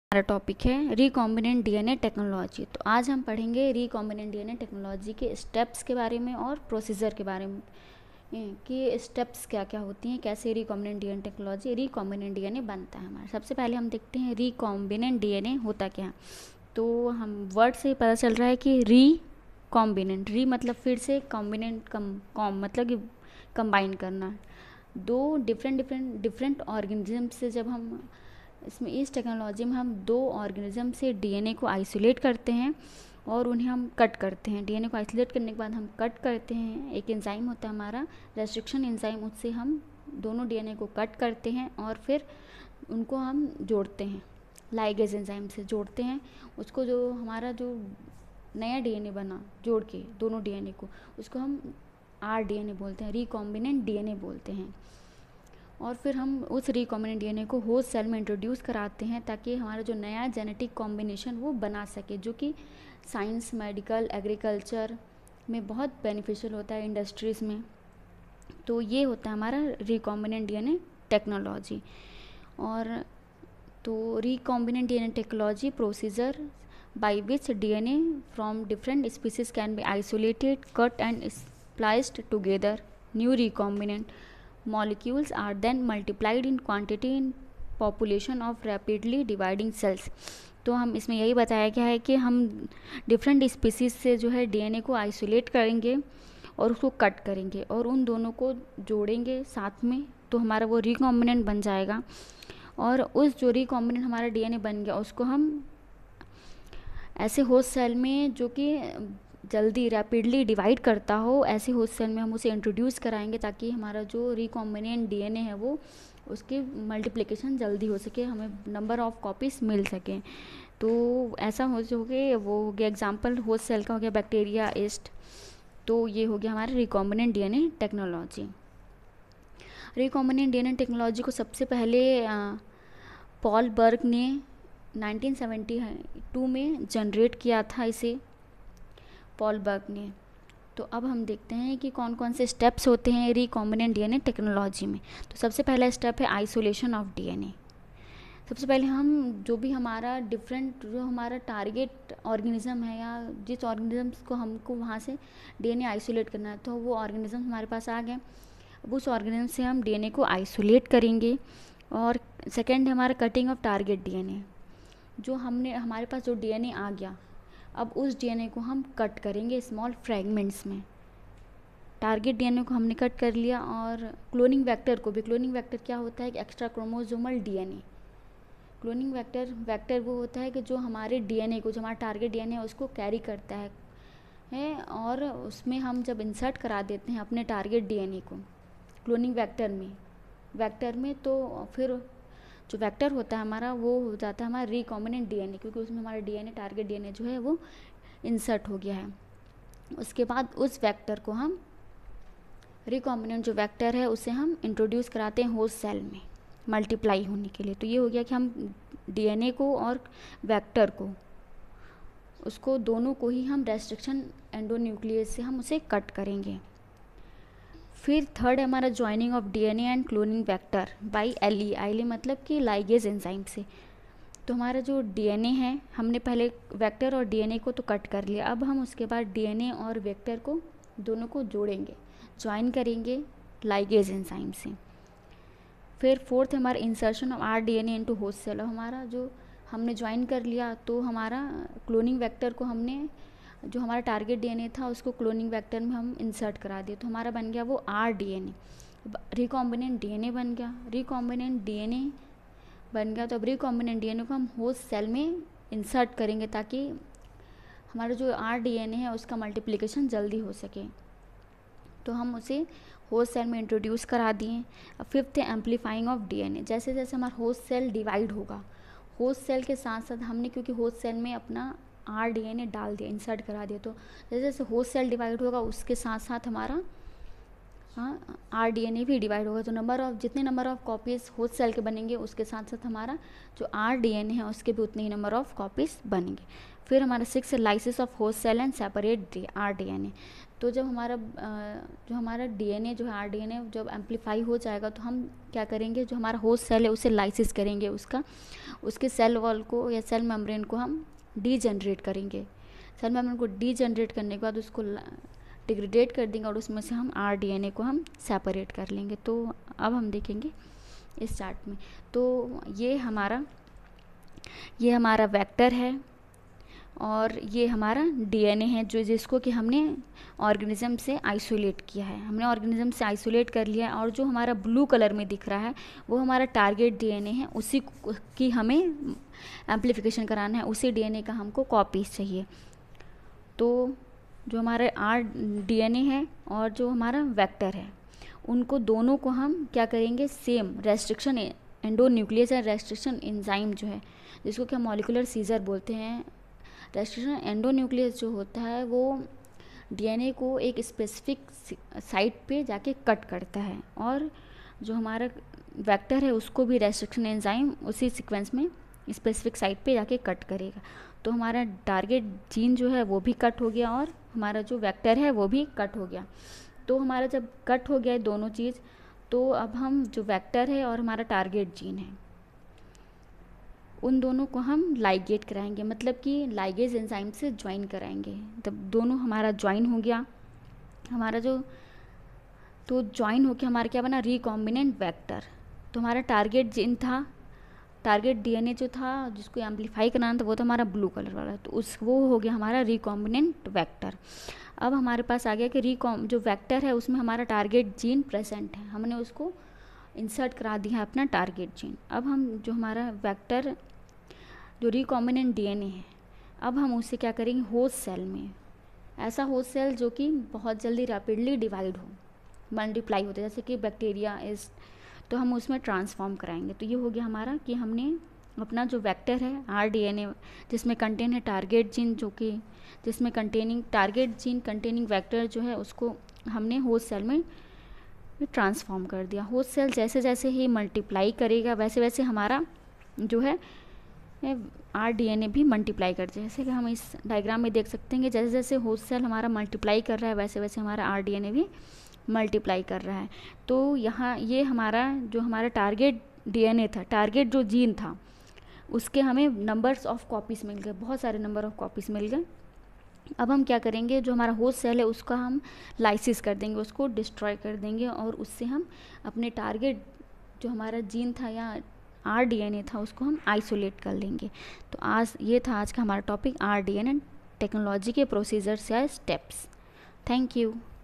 हमारा टॉपिक है recombinant DNA technology. तो आज हम पढ़ेंगे रिकॉम्बिनेंट डीएनए टेक्नोलॉजी के स्टेप्स के बारे में और प्रोसीजर के बारे में कि स्टेप्स क्या क्या होती हैं, कैसे recombinant DNA technology recombinant DNA बनता है हमारा। सबसे पहले हम देखते हैं रिकॉम्बिनेंट डीएनए होता क्या है। तो हम वर्ड से पता चल रहा है कि रिकॉम्बिनेंट, री मतलब फिर से, कॉम्बिनेंट कॉम मतलब कि कंबाइन करना। दो डिफरेंट ऑर्गेनिज्म से जब हम इस टेक्नोलॉजी में हम दो ऑर्गेनिज्म से डीएनए को आइसोलेट करते हैं और उन्हें हम कट करते हैं। डीएनए को आइसोलेट करने के बाद हम कट करते हैं। एक एंजाइम होता है हमारा रेस्ट्रिक्शन एंजाइम, उससे हम दोनों डीएनए को कट करते हैं और फिर उनको हम जोड़ते हैं, लाइगेज एंजाइम से जोड़ते हैं उसको। जो हमारा जो नया डीएनए बना जोड़ के दोनों डीएनए को, उसको हम rDNA बोलते हैं, रिकॉम्बिनेंट डीएनए बोलते हैं। और फिर हम उस रिकॉम्बिनेंट डीएनए को होस्ट सेल में इंट्रोड्यूस कराते हैं ताकि हमारा जो नया जेनेटिक कॉम्बिनेशन वो बना सके, जो कि साइंस, मेडिकल, एग्रीकल्चर में बहुत बेनिफिशियल होता है, इंडस्ट्रीज़ में। तो ये होता है हमारा रिकॉम्बिनेंट डीएनए टेक्नोलॉजी। और तो recombinant DNA technology procedure by which DNA from different species can be isolated, cut and spliced together. New recombinant molecules are then multiplied in quantity in population of rapidly dividing cells. तो हम इसमें यही बताया गया है कि हम different species से जो है डीएनए को आइसोलेट करेंगे और उसको कट करेंगे और उन दोनों को जोड़ेंगे साथ में, तो हमारा वो रिकॉम्बिनेंट बन जाएगा। और उस जो रिकॉम्बिनेंट हमारा डीएनए बन गया उसको हम ऐसे होस्ट सेल में जो कि जल्दी रैपिडली डिवाइड करता हो, ऐसे होस्ट सेल में हम उसे इंट्रोड्यूस कराएंगे ताकि हमारा जो रिकॉम्बिनेंट डीएनए है वो उसकी मल्टीप्लिकेशन जल्दी हो सके, हमें नंबर ऑफ़ कॉपीज़ मिल सकें। तो ऐसा हो गया, वो हो गया एग्जांपल होस्ट सेल का, हो गया बैक्टीरिया, ईस्ट। तो ये हो गया हमारा recombinant DNA technology. Recombinant DNA technology को सबसे पहले पॉल बर्ग ने 1972 में जनरेट किया था इसे, पॉल बर्ग ने। तो अब हम देखते हैं कि कौन कौन से स्टेप्स होते हैं रिकॉम्बिनेंट डीएनए टेक्नोलॉजी में। तो सबसे पहला स्टेप है आइसोलेशन ऑफ डीएनए। सबसे पहले हम जो भी हमारा जो हमारा टारगेट ऑर्गेनिज्म है या जिस ऑर्गेनिज्म को हमको वहाँ से डीएनए आइसोलेट करना है, तो वो ऑर्गेनिज्म हमारे पास आ गए। अब उस ऑर्गेनिज्म से हम डीएनए को आइसोलेट करेंगे। और सेकेंड है हमारा कटिंग ऑफ टारगेट डीएनए। जो हमारे पास जो डीएनए आ गया, अब उस डीएनए को हम कट करेंगे स्मॉल फ्रेगमेंट्स में। टारगेट डीएनए को हमने कट कर लिया। और क्लोनिंग वेक्टर को भी, क्लोनिंग वेक्टर क्या होता है कि extra chromosomal DNA. Cloning vector वो होता है कि जो हमारे डीएनए को, जो हमारा टारगेट डीएनए है उसको कैरी करता है और उसमें हम जब इंसर्ट करा देते हैं अपने टारगेट डीएनए को क्लोनिंग वेक्टर में, तो फिर जो वेक्टर होता है हमारा वो हो जाता है हमारा रिकॉम्बिनेंट डीएनए, क्योंकि उसमें हमारा डीएनए, टारगेट डीएनए जो है वो इंसर्ट हो गया है। उसके बाद उस वेक्टर को हम, रिकॉम्बिनेंट जो वेक्टर है उसे हम इंट्रोड्यूस कराते हैं होस्ट सेल में मल्टीप्लाई होने के लिए। तो ये हो गया कि हम डीएनए को और वेक्टर को, उसको दोनों को ही हम रेस्ट्रिक्शन एंडोन्यूक्लियस से हम उसे कट करेंगे। फिर थर्ड है हमारा joining of DNA and cloning vector by LE मतलब कि लाइगेज एंजाइम से। तो हमारा जो डीएनए है, हमने पहले वेक्टर और डीएनए को तो कट कर लिया, अब हम उसके बाद डीएनए और वेक्टर को दोनों को जोड़ेंगे, ज्वाइन करेंगे लाइगेज एंजाइम से। फिर फोर्थ है हमारा insertion of rDNA into host cell. हमारा जो हमने ज्वाइन कर लिया, तो हमारा क्लोनिंग वेक्टर को हमने, जो हमारा टारगेट डीएनए था उसको क्लोनिंग वेक्टर में हम इंसर्ट करा दिए, तो हमारा बन गया वो rDNA। रिकॉम्बिनेंट डीएनए बन गया। रिकॉम्बिनेंट डीएनए बन गया तो अब रिकॉम्बिनेंट डीएनए को हम होस्ट सेल में इंसर्ट करेंगे ताकि हमारा जो rDNA है उसका मल्टीप्लिकेशन जल्दी हो सके। तो हम उसे होस्ट सेल में इंट्रोड्यूस करा दिए। अब फिफ्थ है एम्पलीफाइंग ऑफ डीएनए। जैसे जैसे हमारा होस्ट सेल डिवाइड होगा, होस्ट सेल के साथ साथ हमने, क्योंकि होस्ट सेल में अपना rDNA डाल दिया, इंसर्ट करा दिया, तो जैसे जैसे होस्ट सेल डिवाइड होगा उसके साथ साथ हमारा rDNA भी डिवाइड होगा, तो जितने number of copies host cell के बनेंगे उसके साथ साथ हमारा जो rDNA है उसके भी उतने ही नंबर ऑफ कॉपीज़ बनेंगे। फिर हमारा 6 lysis of host cell and separate rDNA। तो जब हमारा DNA जो है rDNA जब एम्पलीफाई हो जाएगा तो हम क्या करेंगे, जो हमारा होस्ट सेल है उसे लाइसिस करेंगे, उसके सेल वॉल को या सेल मेम्ब्रेन को हम डीजनरेट करेंगे। सेल मेम्ब्रेन को डीजनरेट करने के बाद उसको डिग्रेडेट कर देंगे और उसमें से हम rDNA को हम सेपरेट कर लेंगे। तो अब हम देखेंगे इस चार्ट में, तो ये हमारा वेक्टर है और ये हमारा DNA है जिसको कि हमने ऑर्गेनिज्म से आइसोलेट किया है, हमने ऑर्गेनिज्म से आइसोलेट कर लिया है। और जो हमारा ब्लू कलर में दिख रहा है वो हमारा टारगेट DNA है, उसी की हमें एम्प्लीफिकेशन कराना है, उसी DNA का हमको कॉपीज चाहिए। तो जो हमारा rDNA है और जो हमारा वेक्टर है उनको दोनों को हम क्या करेंगे, सेम रेस्ट्रिक्शन एंडोन्यूक्लियस या रेस्ट्रिक्शन एंजाइम जो है जिसको कि हम मॉलिक्यूलर सीजर बोलते हैं, रेस्ट्रिक्शन एंडोन्यूक्लियस जो होता है वो DNA को एक स्पेसिफिक साइट पे जाके कट करता है और जो हमारा वेक्टर है उसको भी रेस्ट्रिक्शन एंजाइम उसी सीक्वेंस में स्पेसिफिक साइट पे जाके कट करेगा। तो हमारा टारगेट जीन जो है वो भी कट हो गया और हमारा जो वेक्टर है वो भी कट हो गया। तो हमारा जब कट हो गया है दोनों चीज़, तो अब हम जो वेक्टर है और हमारा टारगेट जीन है उन दोनों को हम लाइगेट कराएंगे, मतलब कि लाइगेज एंजाइम से ज्वाइन कराएंगे। तब दोनों हमारा ज्वाइन हो गया, तो ज्वाइन होकर हमारा क्या बना, रिकॉम्बिनेंट वेक्टर। तो हमारा टारगेट जीन था, टारगेट DNA जो था जिसको एम्पलीफाई कराना था वो था हमारा ब्लू कलर वाला, तो वो हो गया हमारा रिकॉम्बिनेंट वेक्टर। अब हमारे पास आ गया कि जो वेक्टर है उसमें हमारा टारगेट जीन प्रेजेंट है, हमने उसको इंसर्ट करा दिया है अपना टारगेट जीन। अब हम जो हमारा वेक्टर जो रिकॉम्बिनेंट DNA है, अब हम उसे क्या करेंगे, होस्ट सेल में, ऐसा होस्ट सेल जो कि बहुत जल्दी रैपिडली डिवाइड हो, मल्टीप्लाई होते जैसे कि बैक्टीरिया तो हम उसमें ट्रांसफॉर्म कराएंगे। तो ये हो गया हमारा कि हमने अपना जो वेक्टर है rDNA जिसमें कंटेन है टारगेट जीन, जो कि जिसमें टारगेट जीन कंटेनिंग वेक्टर जो है उसको हमने होस्ट सेल में ट्रांसफॉर्म कर दिया। होस्ट सेल जैसे जैसे ही मल्टीप्लाई करेगा वैसे वैसे हमारा जो है rDNA भी मल्टीप्लाई कर जाए। जैसे कि हम इस डायग्राम में देख सकते हैं कि जैसे जैसे होस्ट सेल हमारा मल्टीप्लाई कर रहा है वैसे वैसे हमारा rDNA भी मल्टीप्लाई कर रहा है। तो यहाँ ये जो हमारा टारगेट DNA था, टारगेट जो जीन था उसके हमें नंबर्स ऑफ कॉपीज़ मिल गए, बहुत सारे नंबर ऑफ कॉपीज़ मिल गए। अब हम क्या करेंगे, जो हमारा होस्ट सेल है उसका हम लाइसिस कर देंगे, उसको डिस्ट्रॉय कर देंगे और उससे हम अपने टारगेट जो हमारा जीन था या rDNA था उसको हम आइसोलेट कर लेंगे। तो ये था आज का हमारा टॉपिक rDNA टेक्नोलॉजी के प्रोसीजर्स या स्टेप्स। Thank you.